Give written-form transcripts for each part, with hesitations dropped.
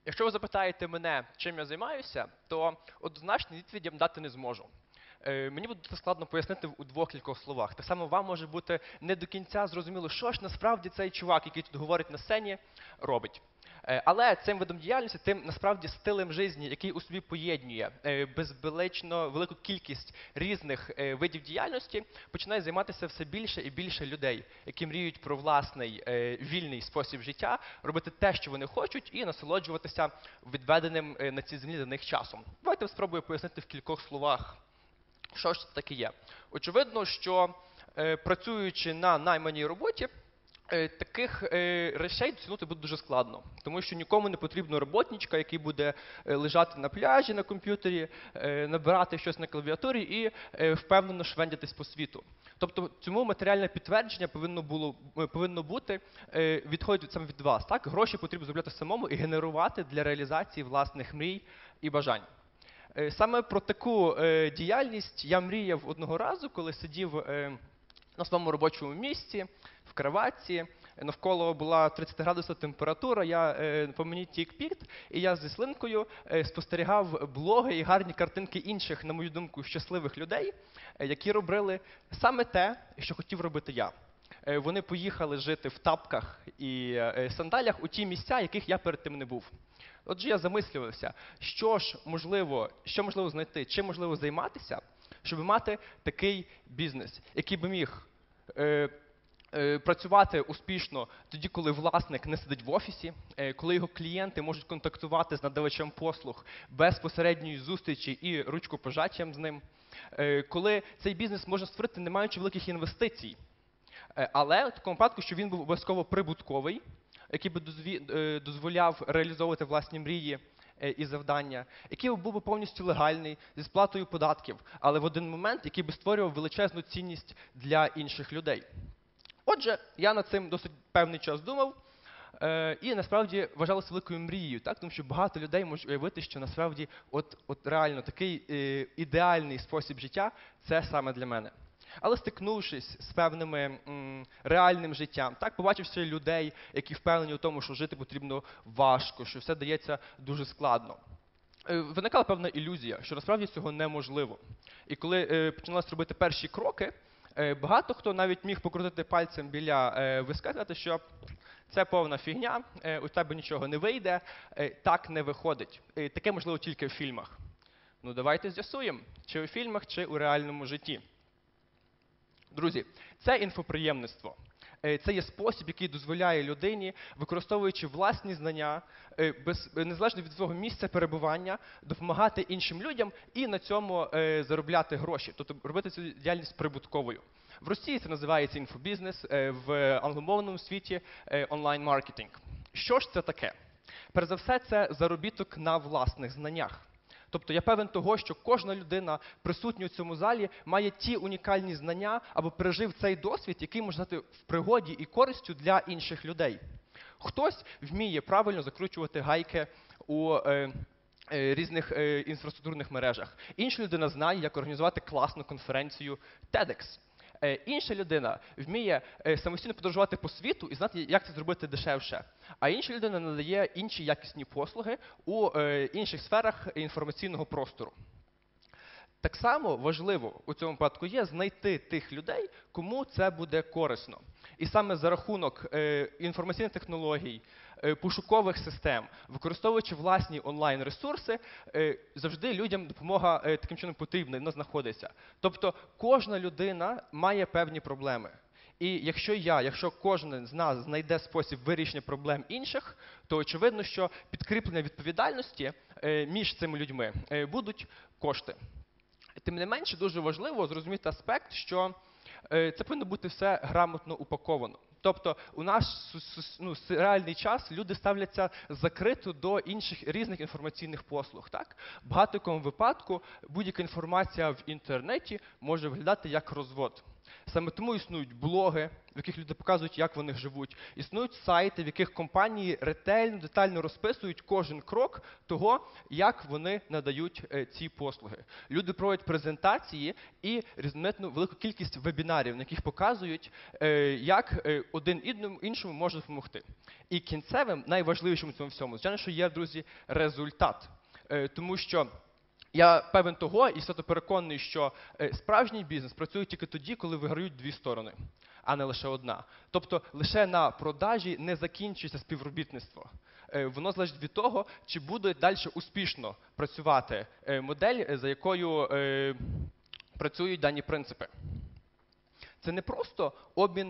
Якщо ви запитаєте мене, чим я займаюся, то однозначно відповідь я вам дати не зможу. Мені буде дуже складно пояснити у двох-кількох словах. Так само вам може бути не до кінця зрозуміло, що ж насправді цей чувак, який тут говорить на сцені, робить. Але цим видом діяльності, тим насправді стилем життя, який у собі поєднує безбелечно велику кількість різних видів діяльності, починає займатися все більше і більше людей, які мріють про власний вільний спосіб життя, робити те, що вони хочуть, і насолоджуватися відведеним на цій землі для них часом. Давайте спробую пояснити в кількох словах, що ж це таке є. Очевидно, що працюючи на найманій роботі, таких речей досягнути буде дуже складно, тому що нікому не потрібно роботничка, який буде лежати на пляжі на комп'ютері, набирати щось на клавіатурі і впевнено швендятись по світу. Тобто цьому матеріальне підтвердження повинно бути, відходить саме від вас. Так? Гроші потрібно зробляти самому і генерувати для реалізації власних мрій і бажань. Саме про таку діяльність я мріяв одного разу, коли сидів на своєму робочому місці, в кроватці, навколо була 30-градусна температура, по мені тік піт, і я зі слинкою спостерігав блоги і гарні картинки інших, на мою думку, щасливих людей, які робили саме те, що хотів робити я. Вони поїхали жити в тапках і сандалях у ті місця, яких я перед тим не був. Отже, я замислювався, що можливо знайти, чим можливо займатися, щоб мати такий бізнес, який би міг працювати успішно тоді, коли власник не сидить в офісі, коли його клієнти можуть контактувати з надавачем послуг без посередньої зустрічі і ручкопожаттям з ним, коли цей бізнес можна створити, не маючи великих інвестицій. Але в такому випадку, що він був обов'язково прибутковий, який би дозволяв реалізовувати власні мрії і завдання, який був би повністю легальний, зі сплатою податків, але в один момент, який би створював величезну цінність для інших людей. Отже, я над цим досить певний час думав, і насправді вважалося великою мрією, так? Тому що багато людей можуть уявити, що насправді от реально такий ідеальний спосіб життя – це саме для мене. Але стикнувшись з певними реальним життям, так, побачивши людей, які впевнені у тому, що жити потрібно важко, що все дається дуже складно, виникала певна ілюзія, що насправді цього неможливо. І коли починалися робити перші кроки, багато хто навіть міг покрутити пальцем біля виска і сказати, що це повна фігня, у тебе нічого не вийде, так не виходить. Таке можливо тільки в фільмах. Ну давайте з'ясуємо, чи у фільмах, чи у реальному житті. Друзі, це інфоприємництво. Це є спосіб, який дозволяє людині, використовуючи власні знання, незалежно від свого місця перебування, допомагати іншим людям і на цьому заробляти гроші, тобто робити цю діяльність прибутковою. В Росії це називається інфобізнес, в англомовному світі онлайн-маркетинг. Що ж це таке? Перш за все, це заробіток на власних знаннях. Тобто я певен того, що кожна людина, присутня у цьому залі, має ті унікальні знання або пережив цей досвід, який може стати в пригоді і користю для інших людей. Хтось вміє правильно закручувати гайки у різних інфраструктурних мережах. Інша людина знає, як організувати класну конференцію TEDx. Інша людина вміє самостійно подорожувати по світу і знати, як це зробити дешевше. А інша людина надає інші якісні послуги у інших сферах інформаційного простору. Так само важливо у цьому випадку є знайти тих людей, кому це буде корисно. І саме за рахунок інформаційних технологій, пошукових систем, використовуючи власні онлайн-ресурси, завжди людям допомога таким чином потрібна, вона знаходиться. Тобто кожна людина має певні проблеми. І якщо кожен з нас знайде спосіб вирішення проблем інших, то очевидно, що підкріплення відповідальності між цими людьми будуть кошти. Тим не менше, дуже важливо зрозуміти аспект, що це повинно бути все грамотно упаковано. Тобто у наш реальний час люди ставляться закрито до інших різних інформаційних послуг. Так? В багатому випадку будь-яка інформація в інтернеті може виглядати як розвод. Саме тому існують блоги, в яких люди показують, як вони живуть. Існують сайти, в яких компанії ретельно, детально розписують кожен крок того, як вони надають ці послуги. Люди проводять презентації і різноманітну велику кількість вебінарів, на яких показують, як один іншому може допомогти. І кінцевим, найважливішим у цьому всьому, звичайно, що є, друзі, результат. Тому що я певен того і свято переконаний, що справжній бізнес працює тільки тоді, коли виграють дві сторони, а не лише одна. Тобто лише на продажі не закінчується співробітництво. Воно залежить від того, чи буде далі успішно працювати модель, за якою працюють дані принципи. Це не просто обмін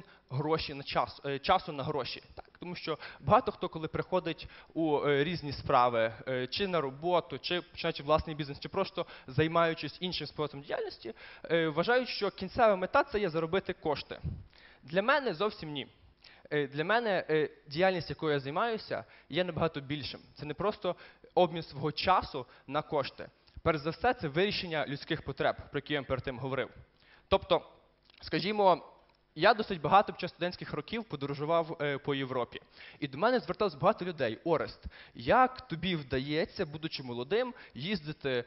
часу на гроші. Так? Тому що багато хто, коли приходить у різні справи, чи на роботу, чи починаючи власний бізнес, чи просто займаючись іншим способом діяльності, вважають, що кінцева мета – це є заробити кошти. Для мене зовсім ні. Для мене діяльність, якою я займаюся, є набагато більшим. Це не просто обмін свого часу на кошти. Перш за все, це вирішення людських потреб, про які я перед тим говорив. Тобто, скажімо, я досить багато під час студентських років подорожував по Європі. І до мене зверталось багато людей. Орест, як тобі вдається, будучи молодим, їздити,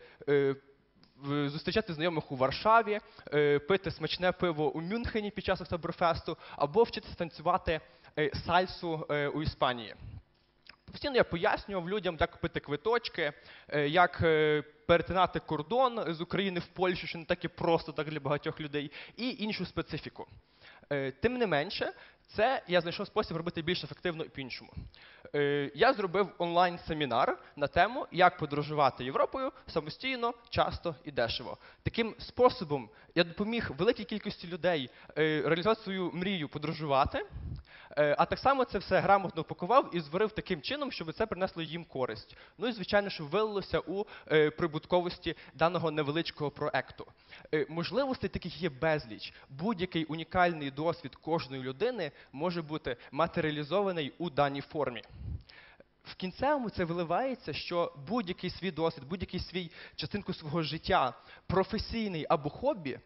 зустрічати знайомих у Варшаві, пити смачне пиво у Мюнхені під час Октоберфесту, або вчитися танцювати сальсу у Іспанії? Постійно я пояснював людям, як купити квиточки, як перетинати кордон з України в Польщу, що не так і просто так для багатьох людей, і іншу специфіку. Тим не менше, це я знайшов спосіб робити більш ефективно і по-іншому. Я зробив онлайн-семінар на тему, як подорожувати Європою самостійно, часто і дешево. Таким способом я допоміг великій кількості людей реалізувати свою мрію подорожувати, а так само це все грамотно упакував і зварив таким чином, щоб це принесло їм користь. Ну і, звичайно, щоб вилилося у прибутковості даного невеличкого проекту. Можливостей таких є безліч. Будь-який унікальний досвід кожної людини може бути матеріалізований у даній формі. В кінцевому це виливається, що будь-який свій досвід, будь-який свій частинку свого життя, професійний або хобі,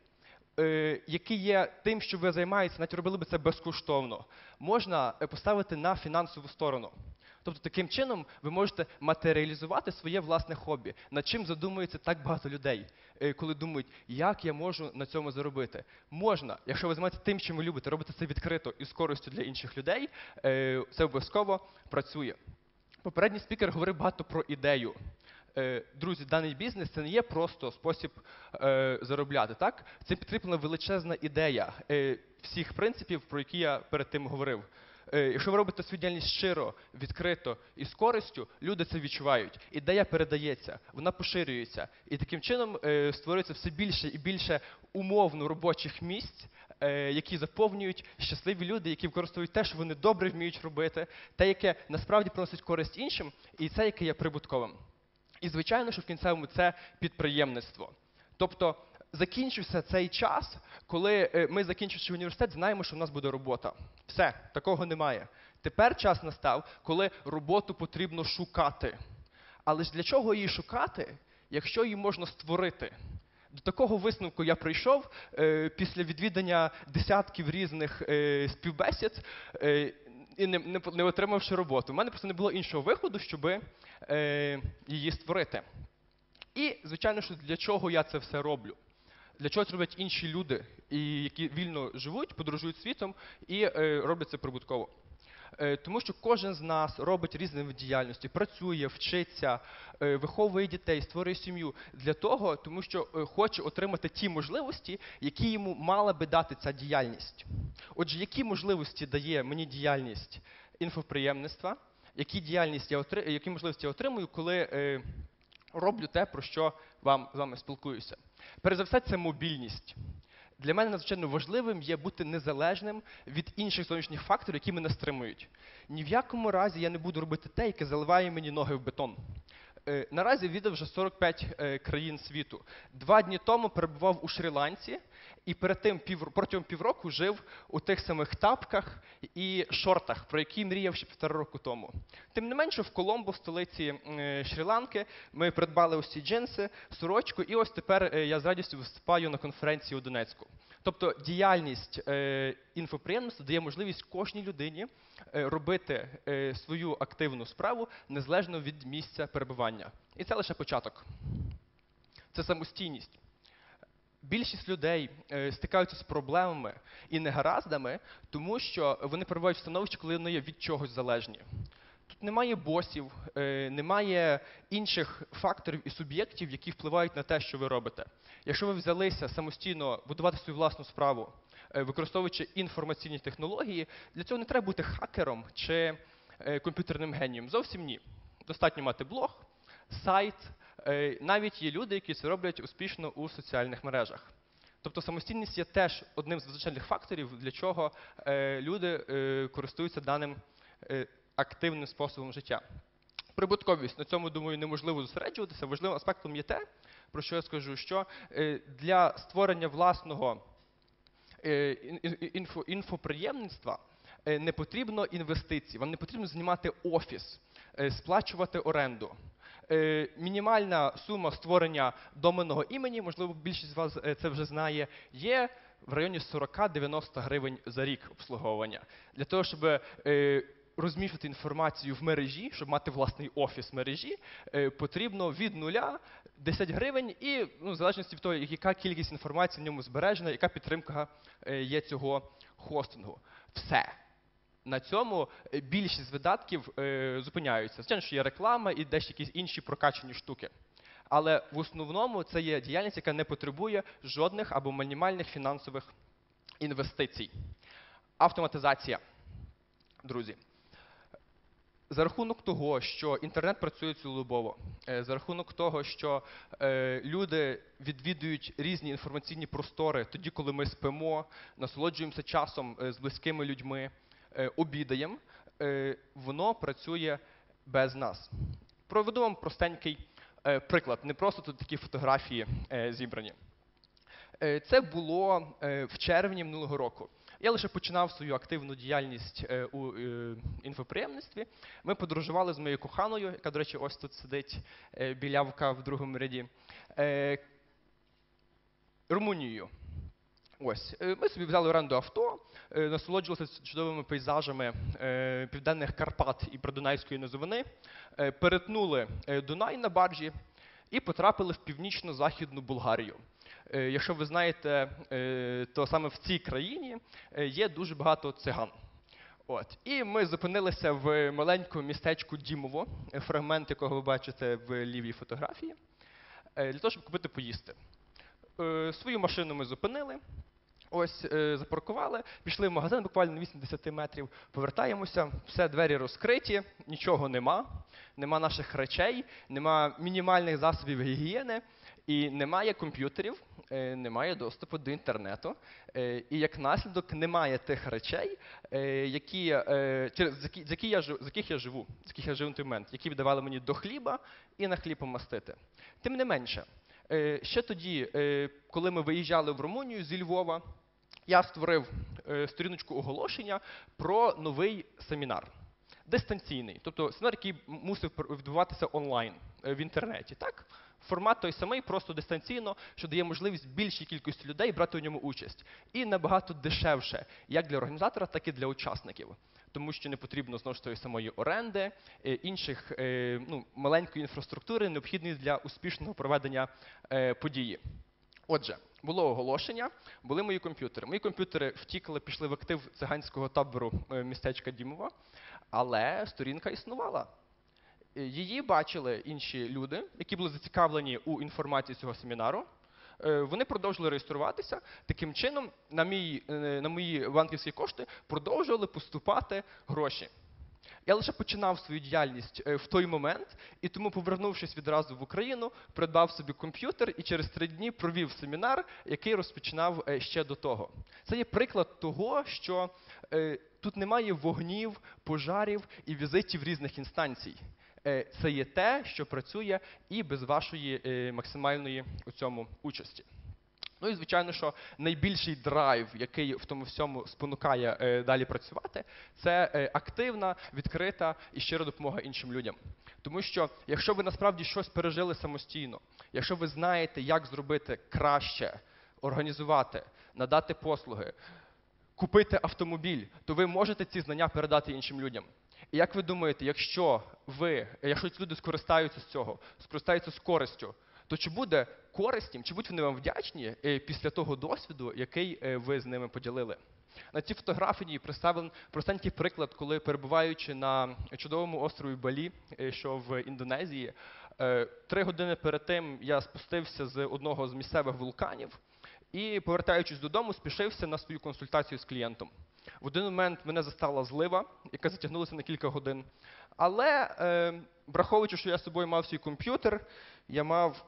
який є тим, що ви займаєтеся, навіть робили би це безкоштовно, можна поставити на фінансову сторону. Тобто таким чином ви можете матеріалізувати своє власне хобі, над чим задумується так багато людей, коли думають, як я можу на цьому заробити. Можна, якщо ви займаєтеся тим, чим ви любите, робите це відкрито і з користю для інших людей, це обов'язково працює. Попередній спікер говорив багато про ідею. Друзі, даний бізнес – це не є просто спосіб заробляти, так? Це підкріплена величезна ідея всіх принципів, про які я перед тим говорив. Якщо ви робите свою діяльність щиро, відкрито і з користю, люди це відчувають. Ідея передається, вона поширюється. І таким чином створюється все більше і більше умовно робочих місць, які заповнюють щасливі люди, які використовують те, що вони добре вміють робити, те, яке насправді приносить користь іншим, і це, яке є прибутковим. І, звичайно, що в кінцевому це підприємництво. Тобто, закінчився цей час, коли ми, закінчивши університет, знаємо, що в нас буде робота. Все, такого немає. Тепер час настав, коли роботу потрібно шукати. Але ж для чого її шукати, якщо її можна створити? До такого висновку я прийшов після відвідання десятків різних співбесід, і не отримавши роботу. У мене просто не було іншого виходу, щоб її створити. І, звичайно, що для чого я це все роблю? Для чого це роблять інші люди, які вільно живуть, подорожують світом і роблять це прибутково? Тому що кожен з нас робить різні види діяльності, працює, вчиться, виховує дітей, створює сім'ю для того, тому що хоче отримати ті можливості, які йому мала би дати ця діяльність. Отже, які можливості дає мені діяльність інфоприємництва, які можливості я отримую, коли роблю те, про що з вами спілкуюся? Перш за все, це мобільність. Для мене надзвичайно важливим є бути незалежним від інших зовнішніх факторів, які мене стримують. Ні в якому разі я не буду робити те, яке заливає мені ноги в бетон. Наразі відвідав вже 45 країн світу. 2 дні тому перебував у Шрі-Ланці І протягом півроку жив у тих самих тапках і шортах, про які мріяв ще 1,5 року тому. Тим не менше, в Коломбо, столиці Шрі-Ланки, ми придбали ось ці джинси, сорочку, і ось тепер я з радістю виступаю на конференції у Донецьку. Тобто діяльність інфоприємництва дає можливість кожній людині робити свою активну справу незалежно від місця перебування. І це лише початок. Це самостійність. Більшість людей стикаються з проблемами і негараздами, тому що вони перебувають в становищі, коли вони є від чогось залежні. Тут немає босів, немає інших факторів і суб'єктів, які впливають на те, що ви робите. Якщо ви взялися самостійно будувати свою власну справу, використовуючи інформаційні технології, для цього не треба бути хакером чи комп'ютерним генієм. Зовсім ні. Достатньо мати блог, сайт. Навіть є люди, які це роблять успішно у соціальних мережах. Тобто самостійність є теж одним з визначальних факторів, для чого люди користуються даним активним способом життя. Прибутковість. На цьому, думаю, неможливо зосереджуватися. Важливим аспектом є те, про що я скажу, що для створення власного інфоприємництва не потрібно інвестицій, вам не потрібно знімати офіс, сплачувати оренду. Мінімальна сума створення доменного імені, можливо, більшість з вас це вже знає, є в районі 40-90 гривень за рік обслуговування. Для того, щоб розміщувати інформацію в мережі, щоб мати власний офіс в мережі, потрібно від 0 – 10 гривень і, в залежності від того, яка кількість інформації в ньому збережена, яка підтримка є цього хостингу. Все. На цьому більшість видатків зупиняються. Звичайно, що є реклама і дещо якісь інші прокачані штуки. Але в основному це є діяльність, яка не потребує жодних або мінімальних фінансових інвестицій. Автоматизація. Друзі, за рахунок того, що інтернет працює цілодобово, за рахунок того, що люди відвідують різні інформаційні простори тоді, коли ми спимо, насолоджуємося часом з близькими людьми, обідаємо, воно працює без нас. Проведу вам простенький приклад, не просто тут такі фотографії зібрані. Це було в червні минулого року. Я лише починав свою активну діяльність у інфоприємництві. Ми подорожували з моєю коханою, яка, до речі, ось тут сидить, білявка в другому ряді, Румунією. Ось. Ми собі взяли в оренду авто, насолоджувалися чудовими пейзажами Південних Карпат і Придунайської низовини, перетнули Дунай на баржі і потрапили в північно-західну Болгарію. Якщо ви знаєте, то саме в цій країні є дуже багато циган. От. І ми зупинилися в маленькому містечку Дімово, фрагмент якого ви бачите в лівій фотографії, для того, щоб купити поїсти. Свою машину ми зупинили, ось запаркували, пішли в магазин буквально на 80 метрів, повертаємося, все, двері розкриті, нічого нема наших речей, нема мінімальних засобів гігієни, і немає комп'ютерів, немає доступу до інтернету, і як наслідок немає тих речей, з яких я живу на той момент, які давали мені до хліба і на хліб помастити. Тим не менше, ще тоді, коли ми виїжджали в Румунію зі Львова, я створив сторіночку оголошення про новий семінар. Дистанційний, тобто семінар, який мусив відбуватися онлайн, в інтернеті. Так? Формат той самий, просто дистанційно, що дає можливість більшій кількості людей брати у ньому участь. І набагато дешевше, як для організатора, так і для учасників. Тому що не потрібно, знову ж тої самої оренди, інших маленької інфраструктури, необхідної для успішного проведення події. Отже, було оголошення, були мої комп'ютери. Мої комп'ютери втікли, пішли в актив циганського табору містечка Дімова, але сторінка існувала. Її бачили інші люди, які були зацікавлені у інформації цього семінару. Вони продовжили реєструватися. Таким чином, на мої банківські кошти продовжували поступати гроші. Я лише починав свою діяльність в той момент, і тому, повернувшись відразу в Україну, придбав собі комп'ютер і через 3 дні провів семінар, який розпочинав ще до того. Це є приклад того, що тут немає вогнів, пожарів і візитів різних інстанцій. Це є те, що працює і без вашої максимальної у цьому участі. Ну і, звичайно, що найбільший драйв, який в тому всьому спонукає далі працювати, це активна, відкрита і щира допомога іншим людям. Тому що, якщо ви насправді щось пережили самостійно, якщо ви знаєте, як зробити краще, організувати, надати послуги, купити автомобіль, то ви можете ці знання передати іншим людям. І як ви думаєте, якщо ці люди скористаються з цього, скористаються з користю, то чи буде користь їм, чи будуть вони вам вдячні після того досвіду, який ви з ними поділили? На цій фотографії представлений простенький приклад, коли, перебуваючи на чудовому острові Балі, що в Індонезії, 3 години перед тим я спустився з одного з місцевих вулканів і, повертаючись додому, спішився на свою консультацію з клієнтом. В один момент мене застала злива, яка затягнулася на кілька годин. Але, враховуючи, що я з собою мав свій комп'ютер, я мав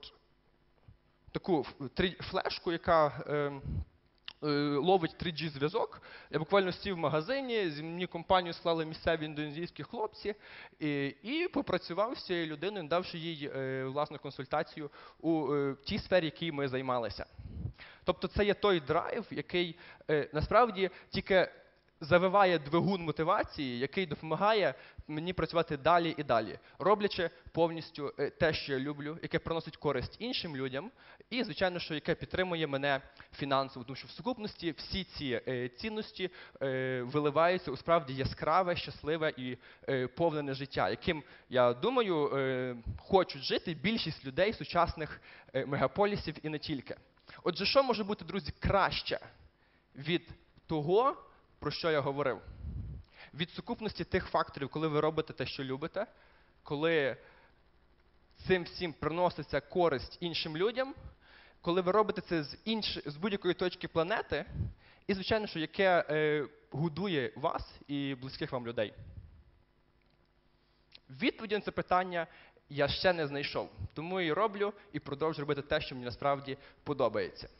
таку флешку, яка ловить 3G-зв'язок. Я буквально сів в магазині, зі мені компанію склали місцеві індонезійські хлопці і попрацював з цією людиною, давши їй власну консультацію у тій сфері, якій ми займалися. Тобто це є той драйв, який насправді тільки завиває двигун мотивації, який допомагає мені працювати далі і далі, роблячи повністю те, що я люблю, яке приносить користь іншим людям, і, звичайно, що яке підтримує мене фінансово, тому що в сукупності всі ці цінності виливаються у справді яскраве, щасливе і повне життя, яким, я думаю, хочуть жити більшість людей сучасних мегаполісів і не тільки. Отже, що може бути, друзі, краще від того, про що я говорив? Від сукупності тих факторів, коли ви робите те, що любите, коли цим всім приноситься користь іншим людям, коли ви робите це з будь-якої точки планети, і, звичайно, що яке годує вас і близьких вам людей. Відповіді на це питання я ще не знайшов, тому і роблю, і продовжую робити те, що мені насправді подобається.